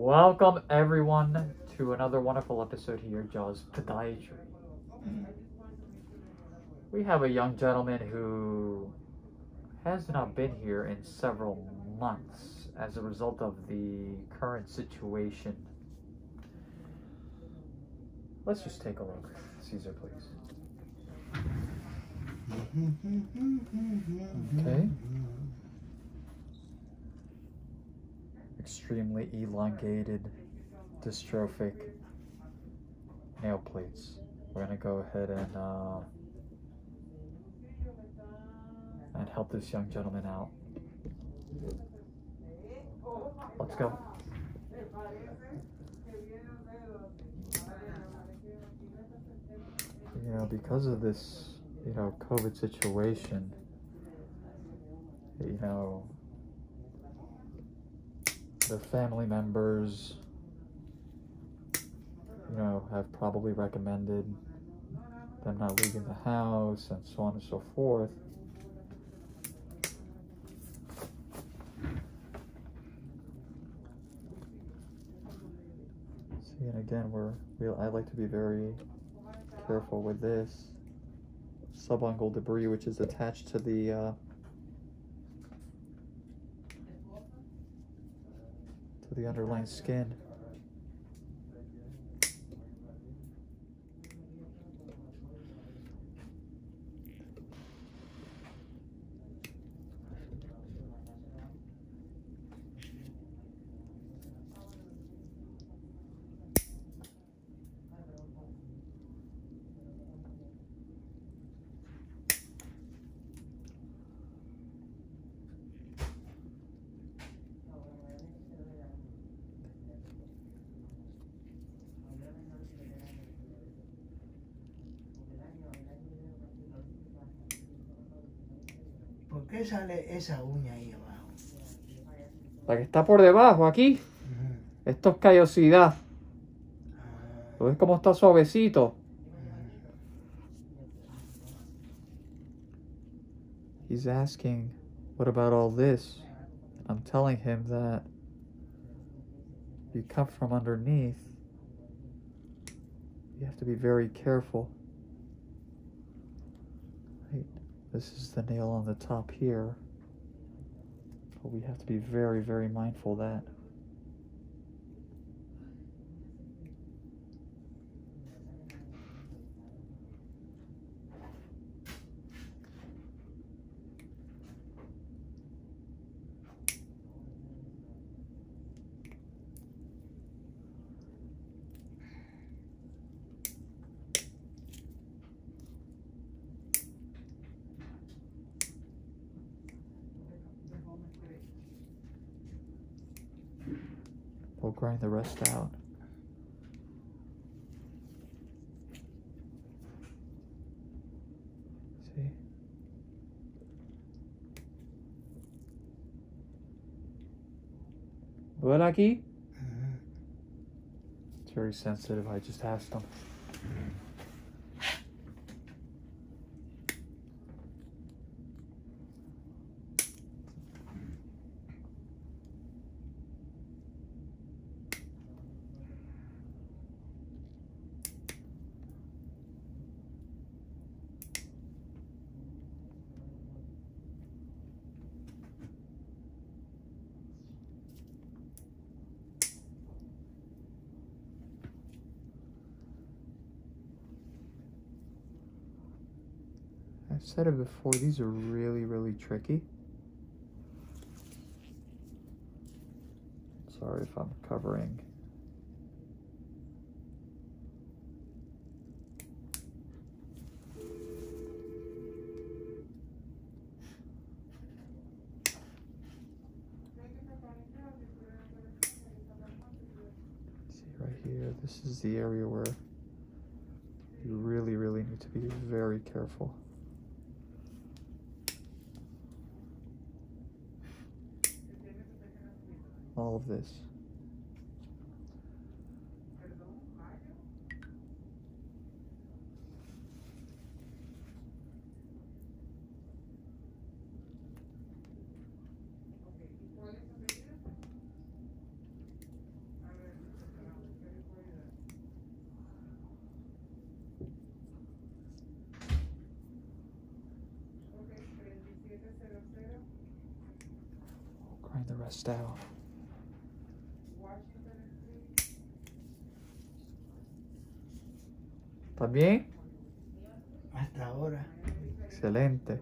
Welcome everyone to another wonderful episode here, Jaws Podiatry. We have a young gentleman who has not been here in several months as a result of the current situation. Let's just take a look. Caesar, please. Okay. Extremely elongated, dystrophic nail plates. We're gonna go ahead and help this young gentleman out. Let's go. You know, because of this, COVID situation, the family members, have probably recommended them not leaving the house and so on and so forth. See, and again, I like to be very careful with this subungual debris, which is attached to the underlying skin. ¿Por qué sale esa uña ahí abajo? La que está por debajo, aquí. Esto es callosidad. ¿Ves cómo está suavecito? He's asking, what about all this? I'm telling him that you come from underneath. You have to be very careful. Right. This is the nail on the top here. But we have to be very, very mindful of that. We'll grind the rest out. See? What, aquí? It's very sensitive. I just asked him. I've said it before, these are really, really tricky. Sorry if I'm covering. See right here, this is the area where you really, really need to be very careful. All of this. Trying the rest out. ¿Estás bien? Hasta ahora. Excelente.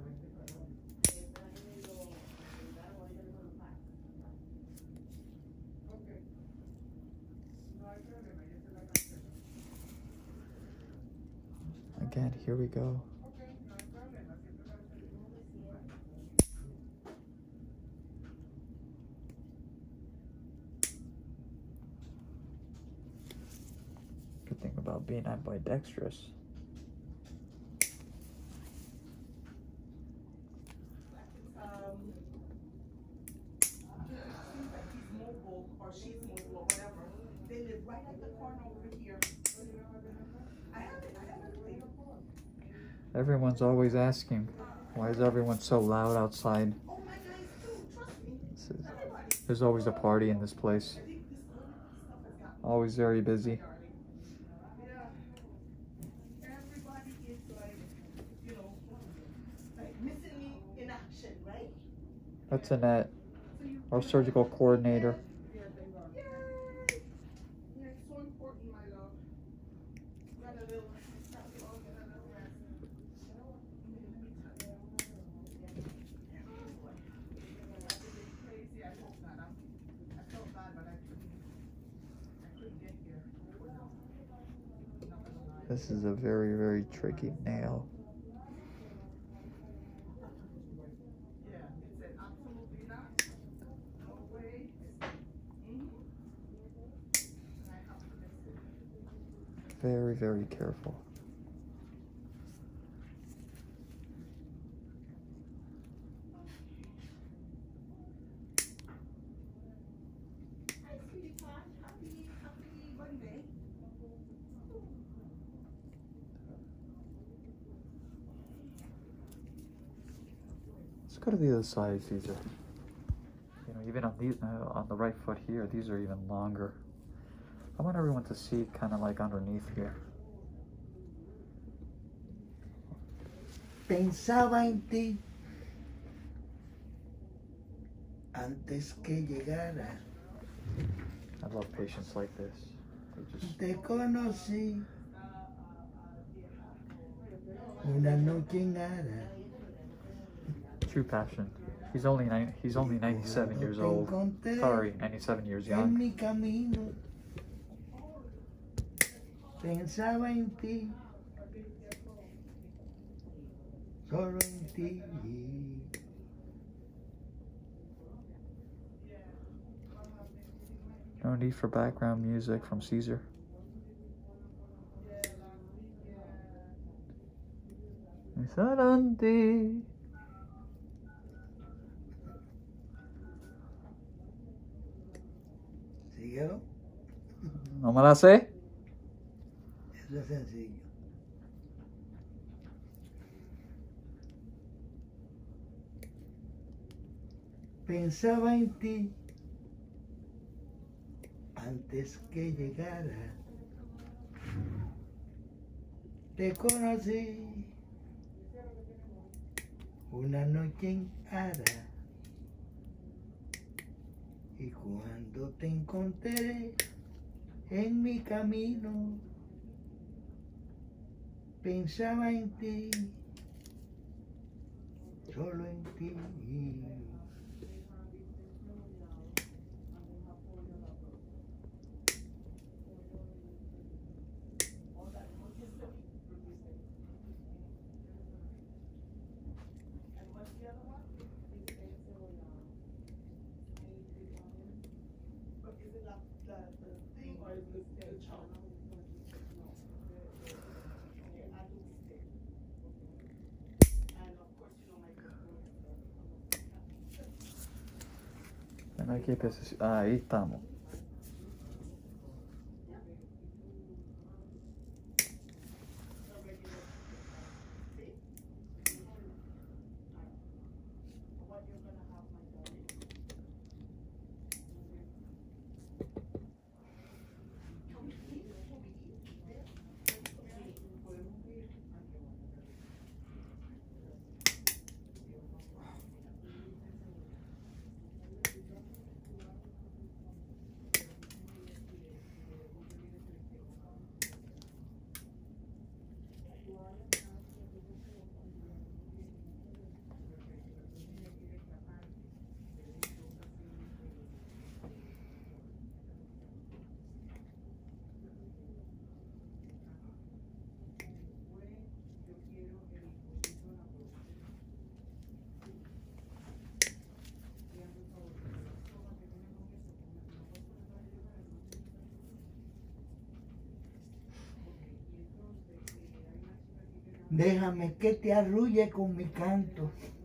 Again, here we go. Good thing about being ambidextrous. Everyone's always asking, why is everyone so loud outside? There's always a party in this place. Always very busy. That's Annette, our surgical coordinator. This is a very, very tricky nail. Very, very careful. Let's go to the other side. These are, even on these on the right foot here, these are even longer. I want everyone to see kind of like underneath here. Pensaba en ti antes que llegara. I love patients like this. They just... Te conocí una noche en Ara. True passion. He's only 97 years old. Sorry, 97 years En young. mi camino pensaba en ti, solo en ti. No need for background music from Caesar. Pensaba en ti. ¿Síguelo? ¿No me la sé? Eso es sencillo. Pensaba en ti antes que llegara. Te conocí una noche en Ara. Y cuando te encontré en mi camino, pensaba en ti, solo en ti. Ven aquí, peces. Ahí estamos. Déjame que te arrulle con mi canto.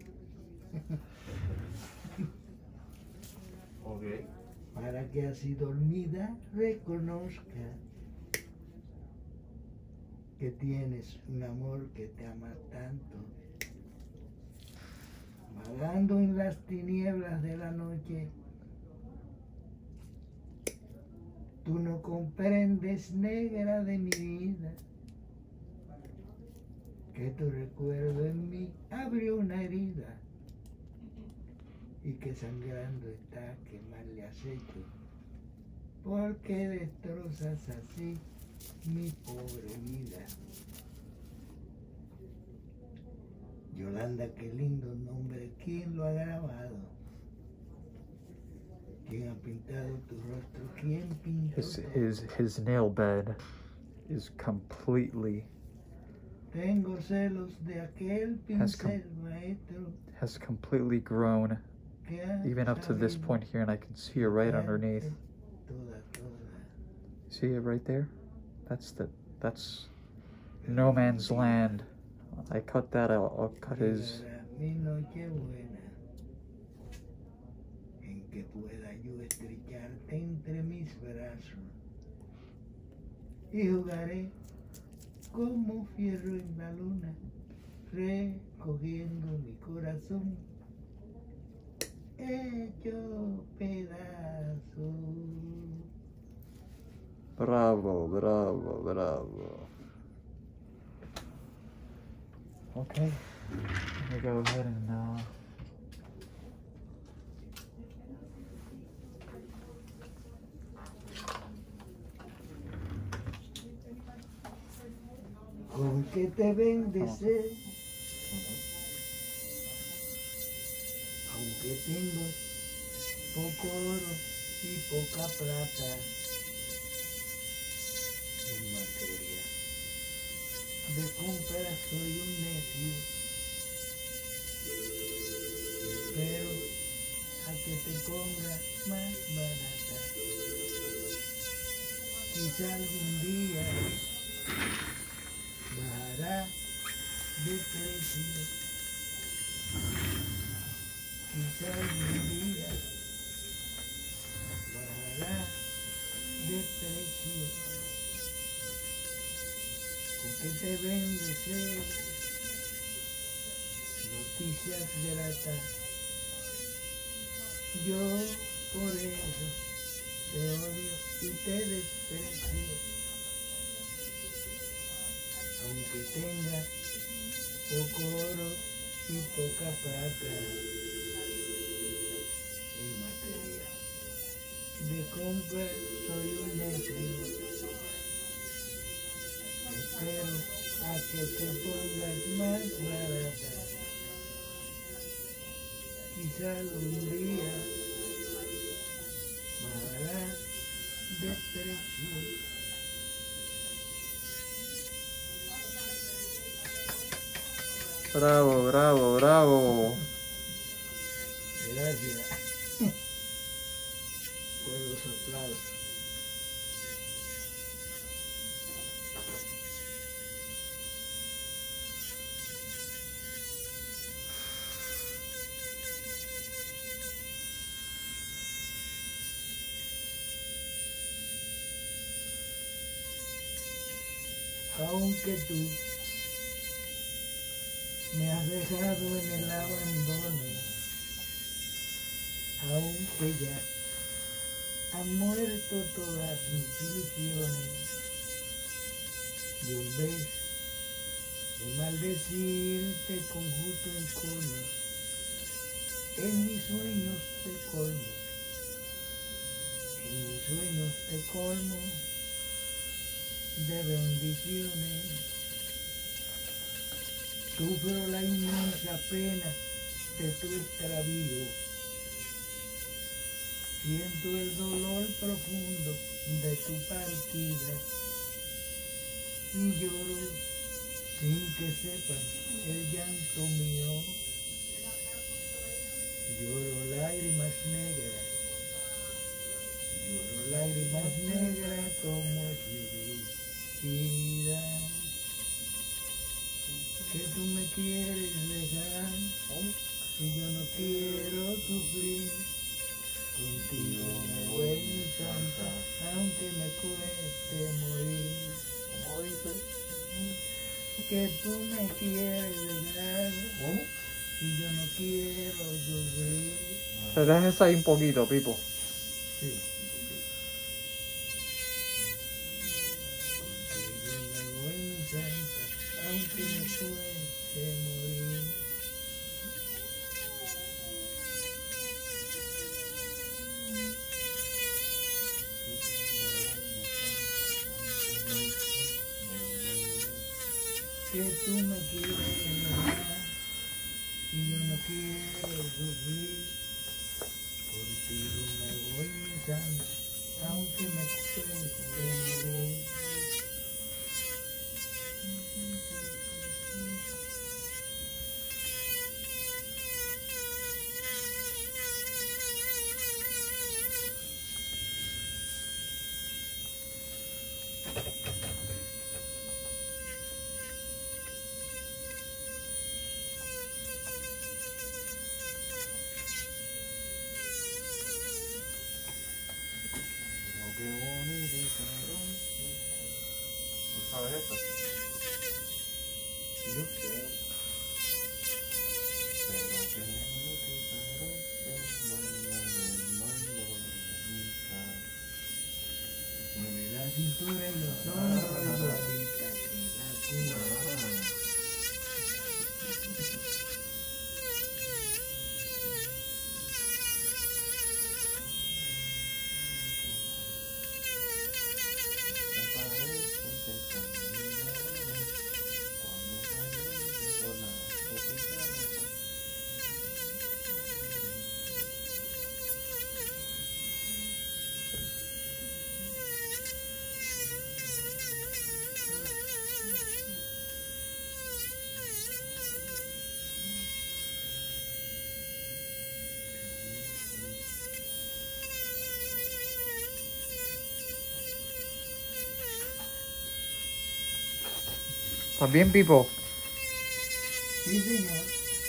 Okay. Para que así dormida reconozca que tienes un amor que te ama tanto. Vagando en las tinieblas de la noche, tú no comprendes, negra de mi vida, que tu recuerdo en mí abrió una herida y que sangrando está, que mal le has hecho, porque destrozas así mi pobre vida. Yolanda, qué lindo nombre, ¿quién lo ha grabado? ¿Quién ha pintado tu rostro? ¿Quién pintó His nail bed is completely Tengo celos de aquel pincel maestro has completely grown que ha even up to this sabido point here, and I can see it right underneath. toda. See it right there? That's no man's land. I cut that out. I'll cut his. Mi noche buena, en que pueda yo estrecharte entre mis brazos y jugaré como fierro en la luna, recogiendo mi corazón hecho pedazo. Bravo, bravo, bravo. Okay, let me go ahead and Con que te bendecer, aunque tengo poco oro y poca plata en materia de compra, soy un necio. Espero a que te pongas más barata. Quizá algún día bajará de precio. Quizá algún día bajará de precio. ¿Con qué te bendecer? Noticias gratas. Yo por eso te odio y te desprecio. Aunque tenga poco oro y poca plata en materia de compra, soy un necio. Espero a que te pongas más barata. Quizá algún día bajará de precio. bravo, bravo, bravo. Gracias por los aplausos. Aunque tú me has dejado en el abandono, aunque ya han muerto todas mis ilusiones, y en vez de maldecirte con justo encono, en mis sueños te colmo, en mis sueños te colmo de bendiciones. Sufro la inmensa pena de tu extravío. Siento el dolor profundo de tu partida y lloro sin que sepan el llanto mío. Lloro lágrimas negras como es mi vida. que tú me quieres dejar, y yo no quiero sufrir. Contigo me voy, mi santa, aunque me cueste morir. Que tú me quieres dejar, y yo no quiero sufrir. Te dejes ahí un poquito, Pipo. Sí. Contigo me voy, mi santa, aunque me cueste morir. Que tú me quieres dejar, y yo no quiero sufrir. Contigo me voy, mi santa, aunque me cueste morir. ¿Sabes esto? Yo sé. Mueve la cintura y los hombros igualita que la cuna. ¿Estás bien, Pipo? Sí, señor.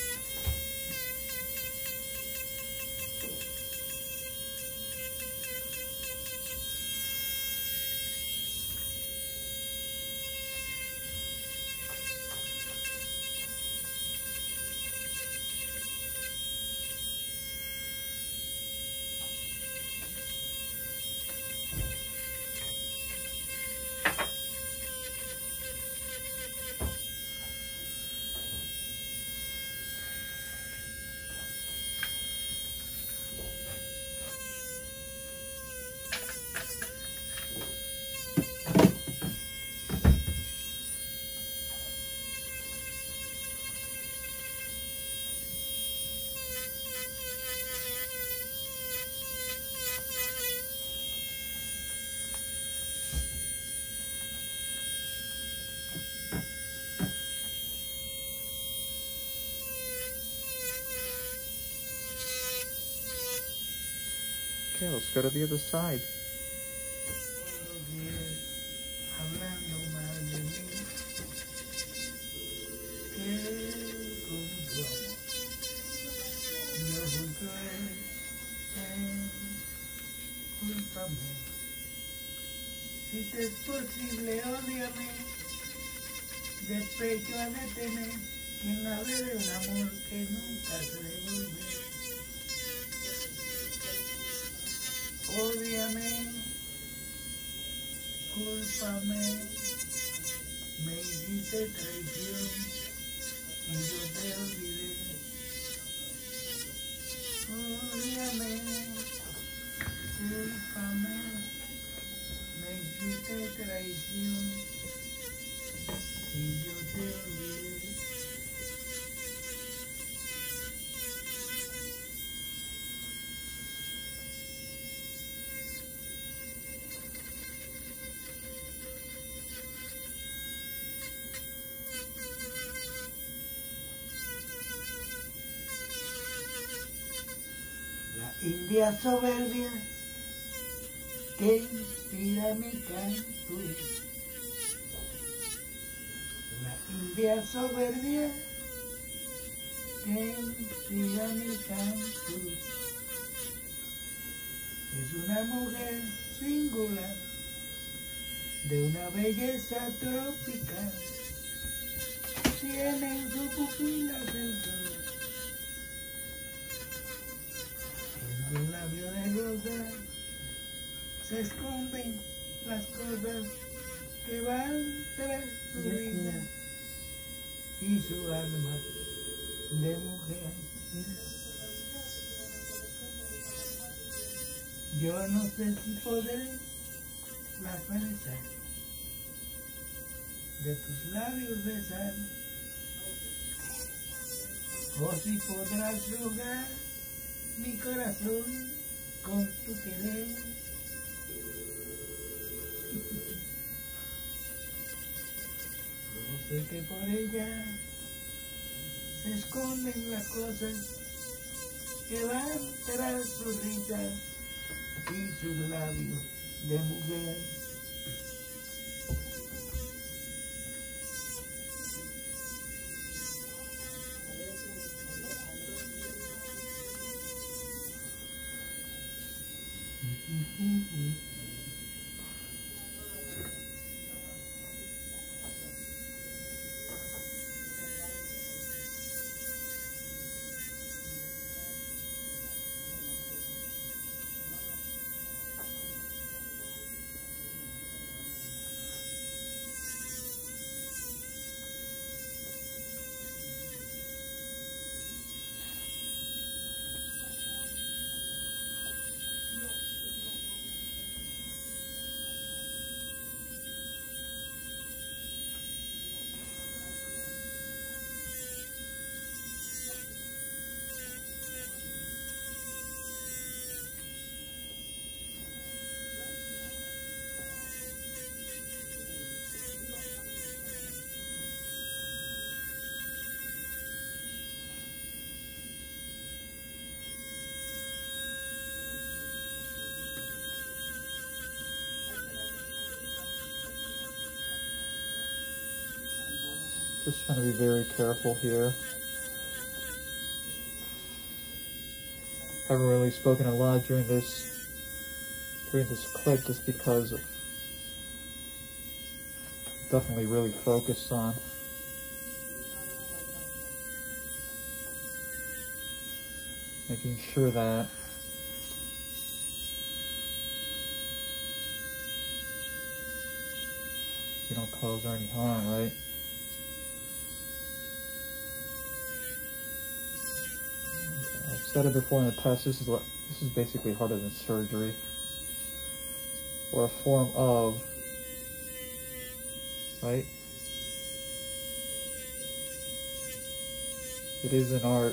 Okay, let's go to the other side. Hablando mal de mí, que con tu amor yo fui cruel, cúlpame. Si te es posible, ódiame, despecho a detener quien hable de un amor que nunca se devuelve. Ódiame, cúlpame, me hiciste traición y yo te olvidé. Ódiame, cúlpame, me hiciste traición y yo te olvidé. India soberbia que inspira mi canto, la India soberbia, quien siga mi canto. Es una mujer singular, de una belleza tropical. Tiene en su pupila el sol, en su labio de rosa se esconden las cosas que van tras su vida y su alma de mujer. Yo no sé si podré la fuerza de tus labios besar, o si podrás rogar mi corazón con tu querer. Yo sé que por ella se esconden las cosas que van tras su risa y sus labios de mujer. Just trying to be very careful here. Haven't really spoken a lot during this clip just because of definitely really focused on making sure that you don't cause her any harm, right? I've said it before in the past, this is basically harder than surgery, or a form of, right? It is an art.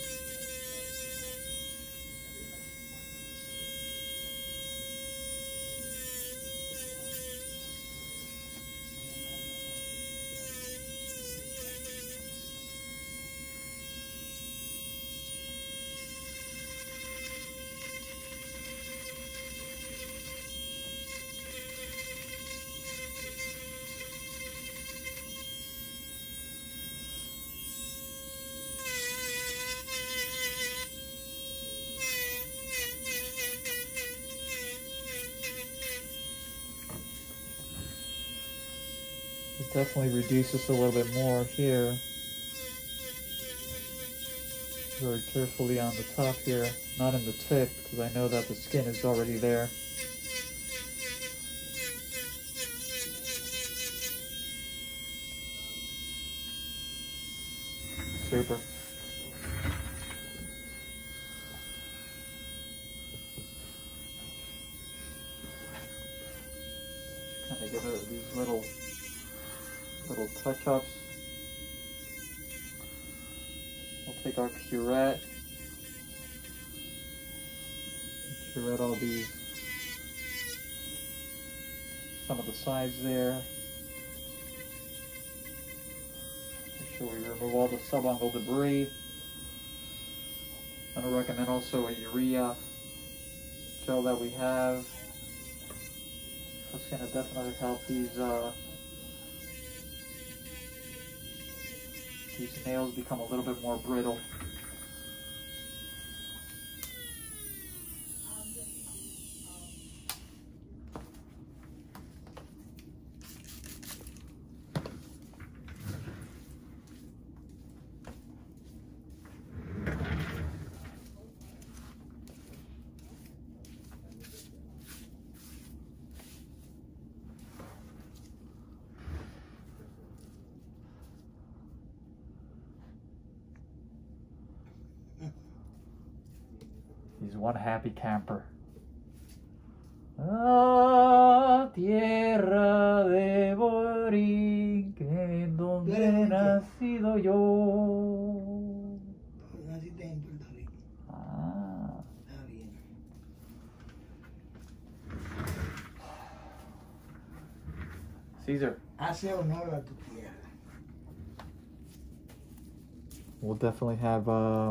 It definitely reduces a little bit more here. Very carefully on the top here, not in the tip, because I know that the skin is already there. Super. Kind of give it these little touch-ups. We'll take our curette all these, some of the sides there. Make sure we remove all the subungual debris. I'm going to recommend also a urea gel that we have. That's going to definitely help these these nails become a little bit more brittle. He's one happy camper. Ah, tierra de Borinquen, donde nacido yo. Naciste en Puerto Rico. Ah. Está bien. Caesar. Hace honor a tu tierra. We'll definitely have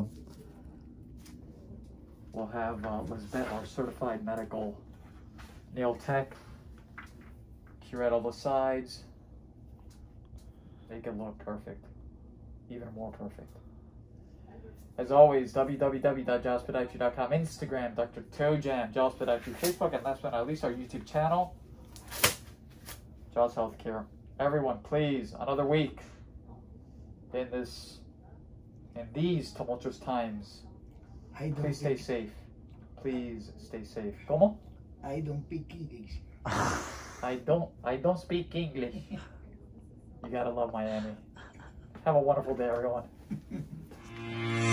Lisbeth, our certified medical nail tech, curette all the sides, make it look perfect, even more perfect. As always, www.jawspodiatry.com, Instagram, Dr. Toe Jam, Jaws Podiatry, Facebook, and last but not least, our YouTube channel, Jaws Healthcare. Everyone, please, another week in these tumultuous times. Please stay safe. Please stay safe. ¿Cómo? I don't speak English. I don't speak English. You gotta love Miami. Have a wonderful day, everyone.